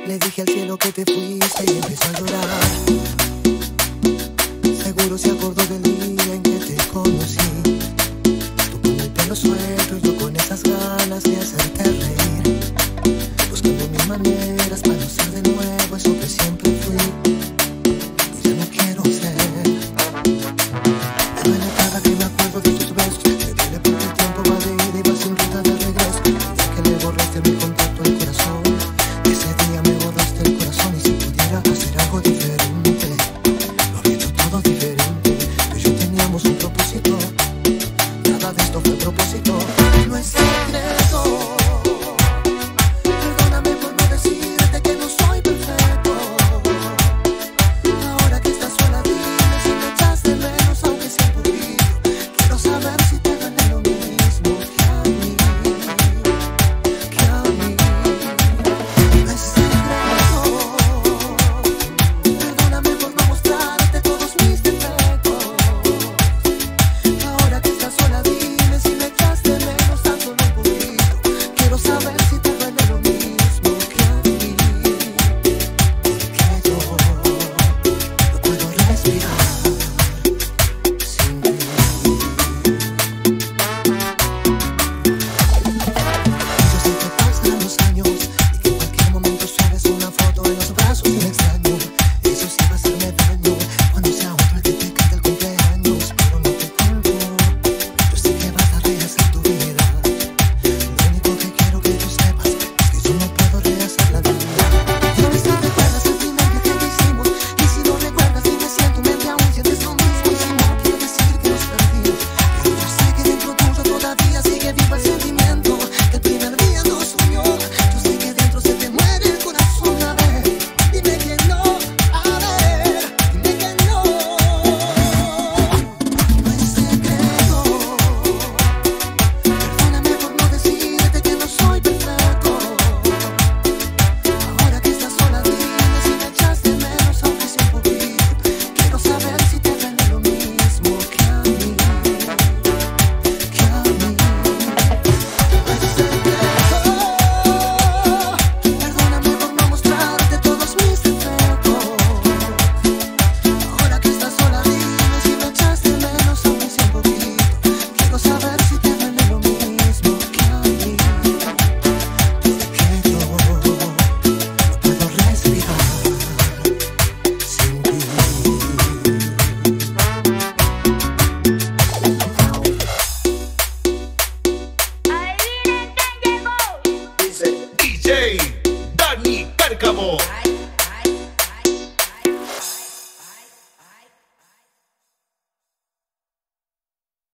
Le dije al cielo que te fuiste y empezó a llorar. Seguro se acordó del día en que te conocí. Tú con el pelo suelto y yo con esas ganas de hacerte reír, buscando mis maneras para no ser de nuevo eso que siempre fui. Y ya no quiero ser. Me duele cada que me acuerdo de tus besos. Me duele porque el tiempo va de ida y va sin ruta de regreso. Ya que le borraste mi contacto al corazón, ese día me borraste el corazón. Y si pudiera hacer algo diferente, lo habría hecho todo diferente. Tú y yo teníamos un propósito. Nada de esto fue propósito. No es secreto. Perdóname por no decirte que no soy perfecto. Ahora que estás sola, dime si me echas de menos, aunque sea un poquito. Quiero saber si te duele lo mismo que a mí, que a mí. No es secreto. Perdóname por no mostrarte todos mis defectos. Ahora que estás sola, dime si me echas de menos, tan solo un poquito. Quiero saber si te duele lo mismo que a mí, porque yo no puedo respirar sin ti. Y yo sé que pasan los años y que en cualquier momento subes una foto en los brazos de un extraño. Eso sí va a hacerme daño cuando sea otro el que te cante el cumpleaños. Pero no te culpo, yo sé que vas a rehacer tu vida. Lo único que quiero que tú sepas es que yo no puedo rehacer la vida. Dime si recuerdas el primer viaje que hicimos. Y si no recuerdas, dime si en tu mente aún sientes lo mismo. Y si no, quiere decir que nos perdimos. Pero yo sé que dentro tuyo todavía sigue vivo el sentimiento que el primer día nos unió. Yo sé que dentro se te muere el corazón. A ver, dime que no. A ver, dime que no. No es secreto. Perdóname por no decirte que no soy perfecto. Ahora que estás sola, dime si me echas de menos, aunque sea un poquito. Quiero saber si te duele lo mismo que a mí, que a mí. No es secreto. Perdóname por no mostrarte todos mis defectos. Ahora que estás sola, dime si me echas de menos, aunque sea un poquito. Quiero saber si te duele lo mismo que a mí, porque yo no puedo respirar sin ti. Dice DJ Dani Cárcamo.